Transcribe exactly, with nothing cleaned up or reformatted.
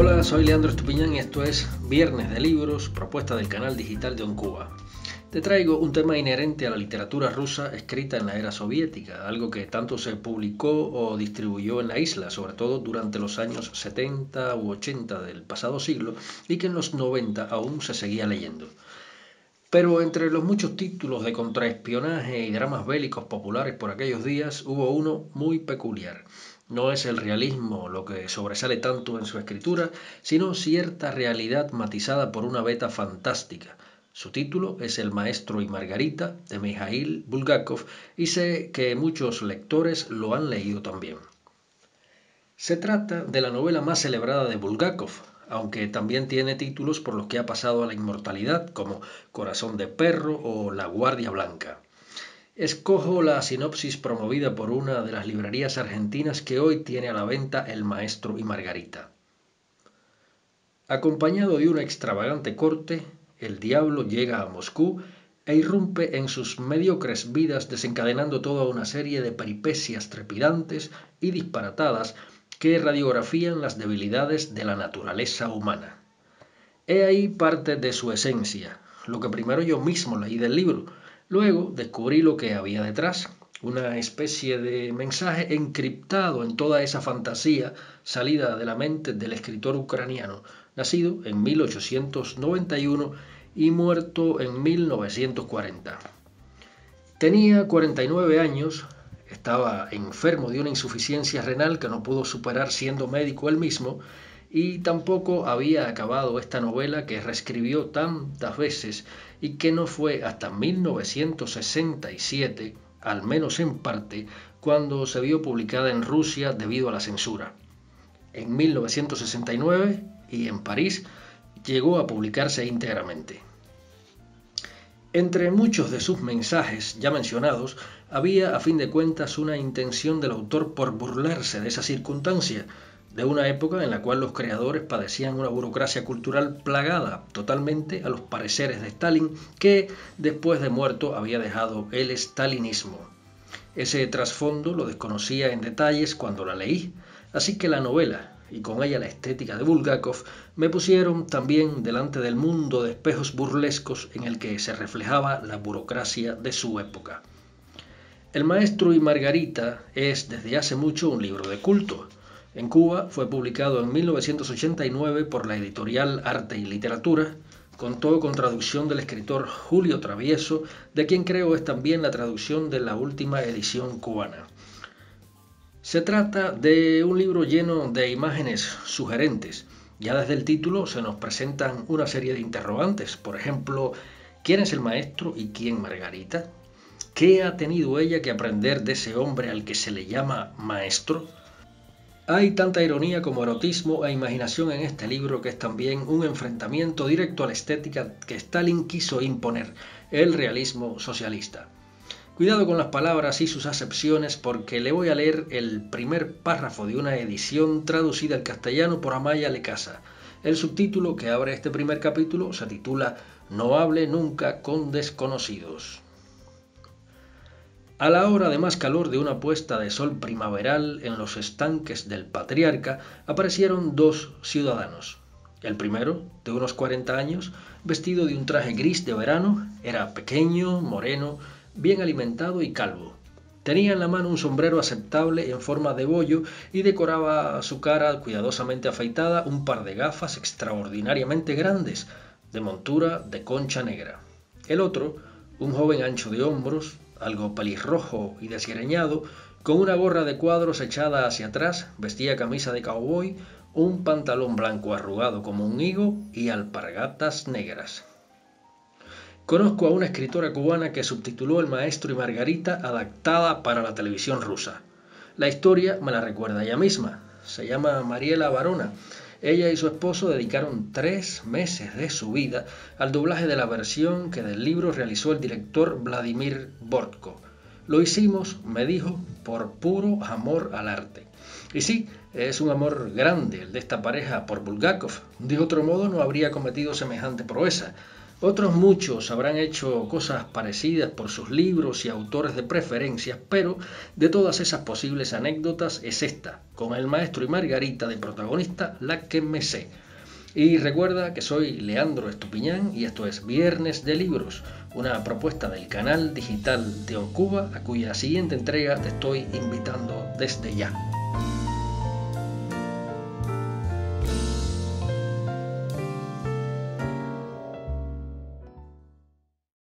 Hola, soy Leandro Estupiñán y esto es Viernes de Libros, propuesta del canal digital de OnCuba. Te traigo un tema inherente a la literatura rusa escrita en la era soviética, algo que tanto se publicó o distribuyó en la isla, sobre todo durante los años setenta u ochenta del pasado siglo, y que en los noventa aún se seguía leyendo. Pero entre los muchos títulos de contraespionaje y dramas bélicos populares por aquellos días, hubo uno muy peculiar. No es el realismo lo que sobresale tanto en su escritura, sino cierta realidad matizada por una veta fantástica. Su título es El maestro y Margarita, de Mikhail Bulgakov, y sé que muchos lectores lo han leído también. Se trata de la novela más celebrada de Bulgakov, aunque también tiene títulos por los que ha pasado a la inmortalidad, como Corazón de perro o La guardia blanca. Escojo la sinopsis promovida por una de las librerías argentinas que hoy tiene a la venta El maestro y Margarita. Acompañado de una extravagante corte, el diablo llega a Moscú e irrumpe en sus mediocres vidas, desencadenando toda una serie de peripecias trepidantes y disparatadas que radiografían las debilidades de la naturaleza humana. He ahí parte de su esencia, lo que primero yo mismo leí del libro. Luego descubrí lo que había detrás, una especie de mensaje encriptado en toda esa fantasía salida de la mente del escritor ucraniano, nacido en mil ochocientos noventa y uno y muerto en mil novecientos cuarenta. Tenía cuarenta y nueve años, estaba enfermo de una insuficiencia renal que no pudo superar siendo médico él mismo, y tampoco había acabado esta novela que reescribió tantas veces y que no fue hasta mil novecientos sesenta y siete, al menos en parte, cuando se vio publicada en Rusia debido a la censura. En mil novecientos sesenta y nueve y en París llegó a publicarse íntegramente. Entre muchos de sus mensajes ya mencionados, había a fin de cuentas una intención del autor por burlarse de esa circunstancia, de una época en la cual los creadores padecían una burocracia cultural plagada totalmente a los pareceres de Stalin, que después de muerto había dejado el stalinismo. Ese trasfondo lo desconocía en detalles cuando la leí, así que la novela, y con ella la estética de Bulgakov, me pusieron también delante del mundo de espejos burlescos en el que se reflejaba la burocracia de su época. El maestro y Margarita es desde hace mucho un libro de culto. En Cuba fue publicado en mil novecientos ochenta y nueve por la editorial Arte y Literatura. Contó con traducción del escritor Julio Travieso, de quien creo es también la traducción de la última edición cubana. Se trata de un libro lleno de imágenes sugerentes. Ya desde el título se nos presentan una serie de interrogantes. Por ejemplo, ¿quién es el maestro y quién Margarita? ¿Qué ha tenido ella que aprender de ese hombre al que se le llama maestro? Hay tanta ironía como erotismo e imaginación en este libro, que es también un enfrentamiento directo a la estética que Stalin quiso imponer, el realismo socialista. Cuidado con las palabras y sus acepciones, porque le voy a leer el primer párrafo de una edición traducida al castellano por Amaya Lecasa. El subtítulo que abre este primer capítulo se titula No hable nunca con desconocidos. A la hora de más calor de una puesta de sol primaveral en los estanques del Patriarca aparecieron dos ciudadanos. El primero, de unos cuarenta años, vestido de un traje gris de verano, era pequeño, moreno, bien alimentado y calvo. Tenía en la mano un sombrero aceptable en forma de bollo y decoraba su cara cuidadosamente afeitada un par de gafas extraordinariamente grandes, de montura de concha negra. El otro, un joven ancho de hombros, algo pelirrojo y desgreñado, con una gorra de cuadros echada hacia atrás, vestía camisa de cowboy, un pantalón blanco arrugado como un higo y alpargatas negras. Conozco a una escritora cubana que subtituló El maestro y Margarita adaptada para la televisión rusa. La historia me la recuerda ella misma. Se llama Mariela Varona. Ella y su esposo dedicaron tres meses de su vida al doblaje de la versión que del libro realizó el director Vladimir Bortko. Lo hicimos, me dijo, por puro amor al arte. Y sí, es un amor grande el de esta pareja por Bulgakov. De otro modo no habría cometido semejante proeza. Otros muchos habrán hecho cosas parecidas por sus libros y autores de preferencias, pero de todas esas posibles anécdotas es esta, con el maestro y Margarita de protagonista, la que me sé. Y recuerda que soy Leandro Estupiñán y esto es Viernes de Libros, una propuesta del canal digital de Oncuba, a cuya siguiente entrega te estoy invitando desde ya.